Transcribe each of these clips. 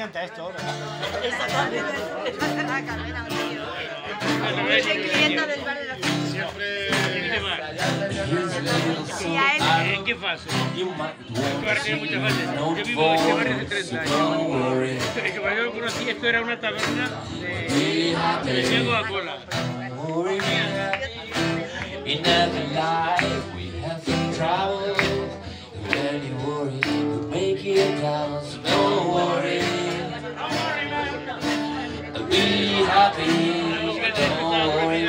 conveniente a esto ahora. Exactamente. La carrera, tío. Yo soy clienta del bar de la fiesta. Siempre... Y a él. ¿En qué fase? Este barrio tiene muchas fases. Yo vivo en este barrio hace 30 años. Es que cuando yo lo conocí, esto era una taberna de vendía Coca-Cola. In every life we have some trouble. When you worry, you make it out, so don't worry. Be happy, don't worry.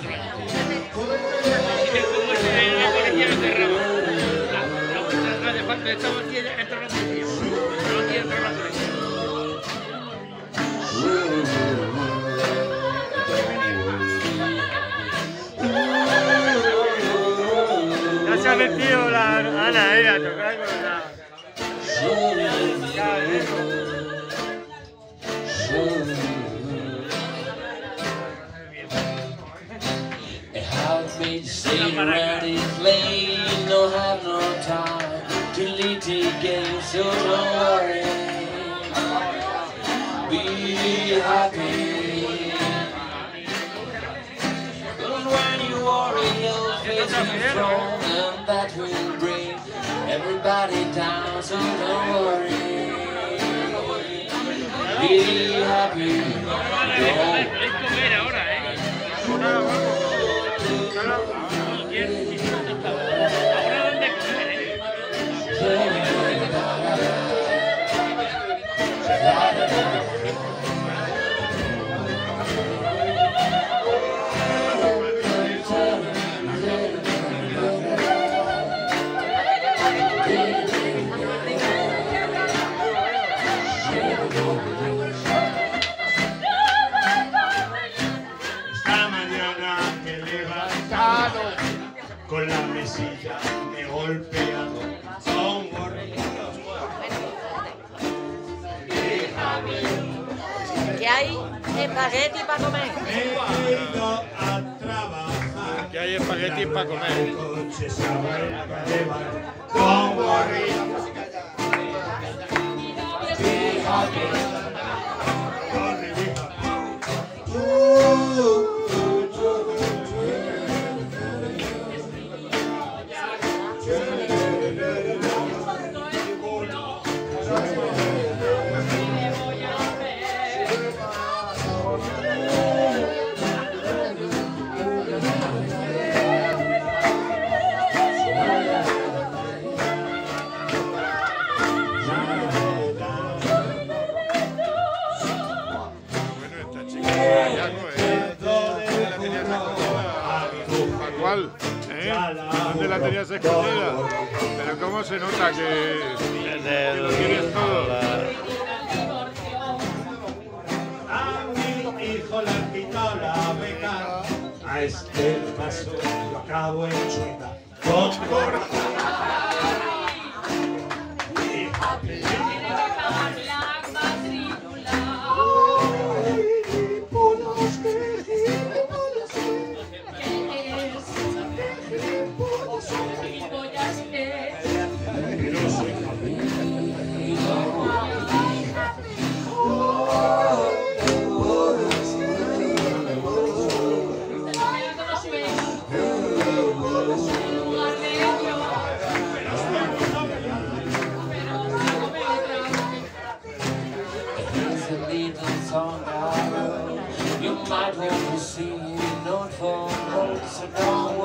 Estamos aquí dentro de la policía. No quiero entrar a la policía. Ya se ha metido la Ana ahí a tocar con la... How it made you stay around and play, no have no time to lead the game, so don't worry. Be happy. Cause when you worry, you'll face the throne, and that will bring everybody down, so don't worry. Be happy. Es comer ahora, Ahora dónde comer, Esta mañana me he levantado con la mesilla me he golpeado. Don't worry. ¿Qué hay? Espagueti para comer. He ido a trabajar. que hay espaguetis para comer. El coche se ha vuelto a llevar. Don't worry. Be happy. ¿Cuál? ¿Dónde la tenías escondida? Pero cómo se nota que lo tienes todo. A mi hijo le han quitado la beca. A este paso lo acabo en chueca. Don't worry. Be happy. You might want to see, not for most, so don't